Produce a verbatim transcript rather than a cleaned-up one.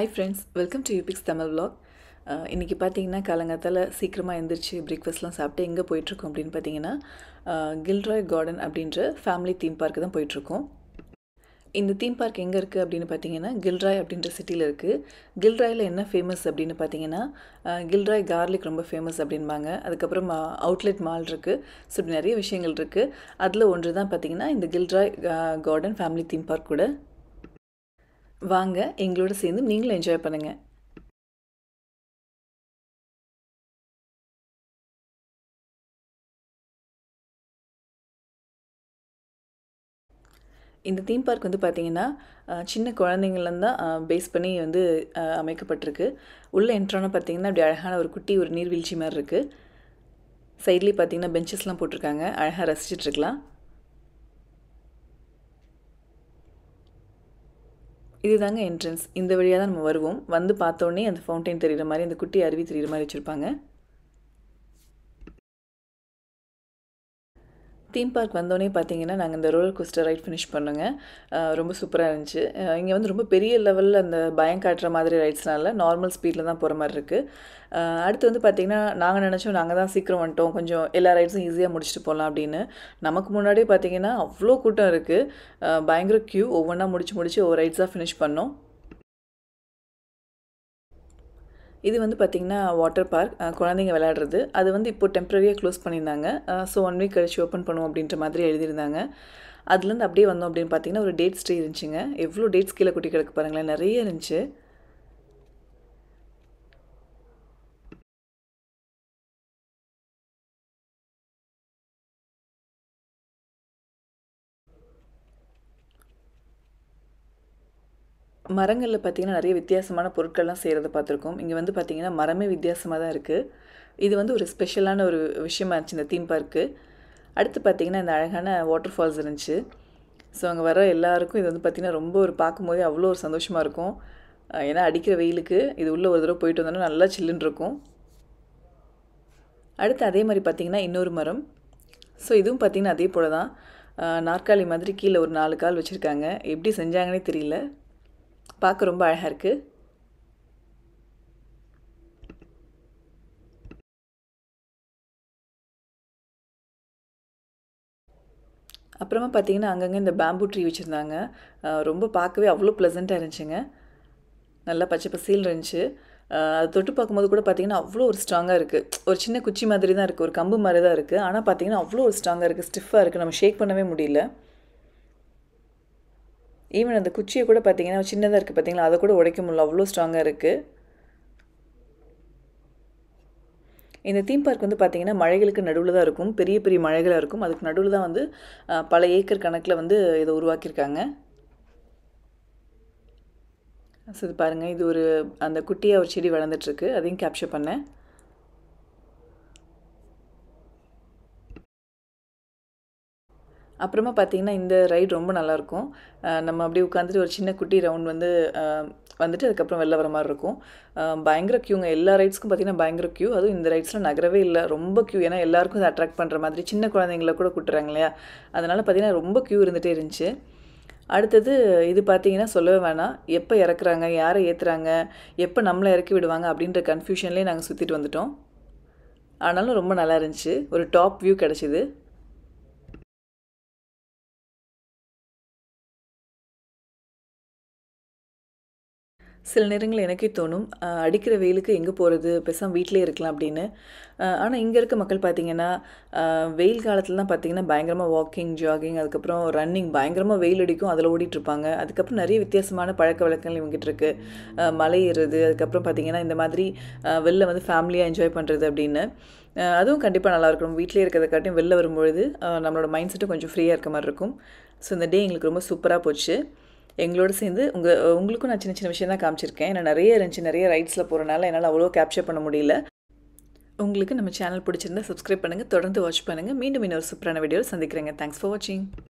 Hi friends, welcome to Upix Tamil vlog. இன்னைக்கு பார்த்தீங்கன்னா காலங்காத்தால சீக்கிரமாக எந்திரிச்சு பிரேக்ஃபாஸ்ட்லாம் சாப்பிட்டு எங்கே போயிட்டுருக்கோம் அப்படின்னு பார்த்தீங்கன்னா கில்ராய் கார்டன் அப்படின்ற ஃபேமிலி தீம் பார்க்கு தான் போயிட்டுருக்கோம். இந்த தீம் பார்க் எங்கே இருக்குது அப்படின்னு பார்த்தீங்கன்னா கில்ராய் அப்படின்ற சிட்டியில் இருக்குது. கில்ராயில் என்ன ஃபேமஸ் அப்படின்னு பார்த்தீங்கன்னா கில்ராய் கார்லிக் ரொம்ப ஃபேமஸ் அப்படின்பாங்க. அதுக்கப்புறம் அவுட்லெட் மால் இருக்குது. ஸோ இப்படி நிறைய விஷயங்கள் இருக்குது. அதில் ஒன்று தான் பார்த்தீங்கன்னா இந்த Gilroy Garden family theme park கூட. வாங்க எங்களோட சேர்ந்து நீங்களும் என்ஜாய் பண்ணுங்கள். இந்த தீம் பார்க் வந்து பார்த்திங்கன்னா சின்ன குழந்தைங்கள்லேருந்து தான் பேஸ் பண்ணி வந்து அமைக்கப்பட்டிருக்கு. உள்ளே என்ட்ரான பார்த்திங்கன்னா அப்படி அழகான ஒரு குட்டி ஒரு நீர்வீழ்ச்சி மாதிரி இருக்குது. சைட்லேயே பார்த்திங்கன்னா பெஞ்சஸ்லாம் போட்டிருக்காங்க, அழகாக ரசிச்சிட்ருக்கலாம். இதுதாங்க என்ட்ரன்ஸ். இந்த வழியாக தான் நம்ம வருவோம். வந்து பார்த்தோன்னே அந்த ஃபவுண்டைன் தெரிகிற மாதிரி, அந்த குட்டி அருவி தெரிகிற மாதிரி வச்சுருப்பாங்க. தீம் பார்க் வந்தோடனே பார்த்தீங்கன்னா நாங்கள் இந்த ரோலர் கோஸ்டர் ரைட் ஃபினிஷ் பண்ணோங்க. ரொம்ப சூப்பராக இருந்துச்சு. இங்கே வந்து ரொம்ப பெரிய லெவலில் அந்த பயம் காட்டுற மாதிரி ரைட்ஸ்னால நார்மல் ஸ்பீடில் தான் போகிற மாதிரி இருக்குது. அடுத்து வந்து பார்த்திங்கன்னா நாங்கள் நினச்சோம் நாங்கள் தான் சீக்கிரம் வந்துட்டோம், கொஞ்சம் எல்லா ரைட்ஸும் ஈஸியாக முடிச்சுட்டு போகலாம் அப்படின்னு. நமக்கு முன்னாடியே பார்த்திங்கன்னா அவ்வளோ கூட்டம் இருக்குது. பயங்கர க்யூ. ஒவ்வொன்றா முடிச்சு முடிச்சு ஒவ்வொரு ரைட்ஸாக ஃபினிஷ் பண்ணோம். இது வந்து பார்த்திங்கன்னா வாட்டர் பார்க், குழந்தைங்க விளையாடுறது. அது வந்து இப்போ டெம்ப்ரரியாக க்ளோஸ் பண்ணியிருந்தாங்க. ஸோ ஒன் வீக் கழிச்சு ஓப்பன் பண்ணுவோம் அப்படின்ற மாதிரி எழுதியிருந்தாங்க. அதுலேருந்து அப்படியே வந்தோம் அப்படின்னு பார்த்தீங்கன்னா ஒரு டேட்ஸ் ட்ரீ இருந்துச்சுங்க. எவ்வளோ டேட்ஸ் கீழே குட்டி கிடக்கு பாருங்களேன், நிறைய இருந்துச்சு. மரங்களில் பார்த்திங்கன்னா நிறைய வித்தியாசமான பொருட்கள்லாம் செய்கிறத பார்த்துருக்கோம். இங்கே வந்து பார்த்திங்கன்னா மரமே வித்தியாசமாக தான் இருக்குது. இது வந்து ஒரு ஸ்பெஷலான ஒரு விஷயமா இருந்துச்சு இந்த தீம் பார்க்கு. அடுத்து பார்த்திங்கன்னா இந்த அழகான வாட்டர் ஃபால்ஸ் இருந்துச்சு. ஸோ அங்கே வர எல்லாருக்கும் இது வந்து பார்த்திங்கன்னா ரொம்ப ஒரு பார்க்கும்போதே அவ்வளோ ஒரு சந்தோஷமாக இருக்கும். ஏன்னா அடிக்கிற வெயிலுக்கு இது உள்ளே ஒரு தடவை போயிட்டு வந்தோன்னா நல்லா சில்லுன்னு இருக்கும். அடுத்து அதே மாதிரி பார்த்திங்கன்னா இன்னொரு மரம். ஸோ இதுவும் பார்த்திங்கன்னா அதே போல் தான் நாற்காலி மாதிரி கீழே ஒரு நாலு கால் வச்சுருக்காங்க. எப்படி செஞ்சாங்கன்னே தெரியல, பார்க்க ரொம்ப அழகாக இருக்குது. அப்புறமா பார்த்திங்கன்னா அங்கங்கே இந்த பேம்பு ட்ரீ வச்சுருந்தாங்க. ரொம்ப பார்க்கவே அவ்வளோ ப்ளசண்ட்டாக இருந்துச்சுங்க. நல்லா பச்சை பசேல் இருந்துச்சு. அது தொட்டு பார்க்கும்போது கூட பார்த்திங்கன்னா அவ்வளோ ஒரு ஸ்ட்ராங்காக இருக்குது. ஒரு சின்ன குச்சி மாதிரி தான் இருக்குது, ஒரு கம்பு மாதிரி தான் இருக்குது. ஆனால் பார்த்திங்கன்னா அவ்வளோ ஒரு ஸ்ட்ராங்காக இருக்குது, ஸ்டிஃபாக இருக்குது, நம்ம ஷேக் பண்ணவே முடியல. ஈவன் அந்த குச்சியை கூட பார்த்திங்கன்னா சின்னதாக இருக்குது பார்த்திங்களா, அதை கூட உடைக்க முடியல, அவ்வளோ ஸ்ட்ராங்காக இருக்குது. இந்த தீம் பார்க் வந்து பார்த்திங்கன்னா மழைகளுக்கு நடுவில் தான் இருக்கும். பெரிய பெரிய மழைகளாக இருக்கும். அதுக்கு நடுவில் தான் வந்து பல ஏக்கர் கணக்கில் வந்து இதை உருவாக்கியிருக்காங்க. ஸோ இது பாருங்கள், இது ஒரு அந்த குட்டியாக ஒரு செடி வளர்ந்துட்டுருக்கு, அதையும் கேப்சர் பண்ணேன். அப்புறமா பார்த்திங்கன்னா இந்த ரைட் ரொம்ப நல்லாயிருக்கும். நம்ம அப்படியே உட்காந்துட்டு ஒரு சின்ன குட்டி ரவுண்ட் வந்து வந்துட்டு அதுக்கப்புறம் வெளில வர மாதிரி இருக்கும். பயங்கர க்யூங்க. எல்லா ரைட்ஸ்க்கும் பார்த்திங்கன்னா பயங்கர க்யூ. அதுவும் இந்த ரைட்ஸில் நகரவே இல்லை, ரொம்ப க்யூ. ஏன்னா எல்லாருக்கும் இதை அட்ராக்ட் பண்ணுற மாதிரி சின்ன குழந்தைங்கள கூட கூட்டுறாங்க இல்லையா, அதனால் பார்த்திங்கன்னா ரொம்ப க்யூ இருந்துகிட்டே இருந்துச்சு. அடுத்தது இது பார்த்திங்கன்னா சொல்லவே வேணாம், எப்போ இறக்குறாங்க, யாரை ஏற்றுறாங்க, எப்போ நம்மளை இறக்கி விடுவாங்க அப்படின்ற கன்ஃபியூஷன்லேயே நாங்கள் சுற்றிட்டு வந்துட்டோம். ஆனாலும் ரொம்ப நல்லா இருந்துச்சு, ஒரு டாப் வியூ கிடச்சிது. சில நேரங்கள் எனக்கே தோணும், அடிக்கிற வெயிலுக்கு எங்கே போகிறது, பேசாமல் வீட்டிலே இருக்கலாம் அப்படின்னு. ஆனால் இங்கே இருக்க மக்கள் பார்த்திங்கன்னா வெயில் காலத்தில் தான் பார்த்திங்கன்னா பயங்கரமாக வாக்கிங், ஜாகிங், அதுக்கப்புறம் ரன்னிங், பயங்கரமாக வெயில் அடிக்கும், அதில் ஓடிட்டுருப்பாங்க. அதுக்கப்புறம் நிறைய வித்தியாசமான பழக்க வழக்கங்கள் இவங்ககிட்ட இருக்குது. மலை ஏறுறது, அதுக்கப்புறம் பார்த்திங்கன்னா இந்த மாதிரி வெளில வந்து ஃபேமிலியாக என்ஜாய் பண்ணுறது அப்படின்னு. அதுவும் கண்டிப்பாக நல்லாயிருக்கும். வீட்டிலே இருக்கிறத காட்டியும் வெளில வரும்பொழுது நம்மளோட மைண்ட் செட்டும் கொஞ்சம் ஃப்ரீயாக இருக்க மாதிரி இருக்கும். ஸோ இந்த டே எங்களுக்கு ரொம்ப சூப்பராக போச்சு. எங்களோட சேர்ந்து உங்கள் உங்களுக்கும் நான் சின்ன சின்ன விஷயம் தான் காமிச்சிருக்கேன். ஏன்னா நிறைய இருந்துச்சு, நிறைய ரைட்ஸில் போகிறனால என்னால் அவ்வளோ கேப்சர் பண்ண முடியல. உங்களுக்கு நம்ம சேனல் பிடிச்சிருந்தா சப்ஸ்கிரைப் பண்ணுங்கள், தொடர்ந்து வாட்ச் பண்ணுங்கள். மீண்டும் இன்னொரு சூப்பரான வீடியோவில் சந்திக்கிறேங்க. தேங்க்ஸ் ஃபார் வாட்சிங்.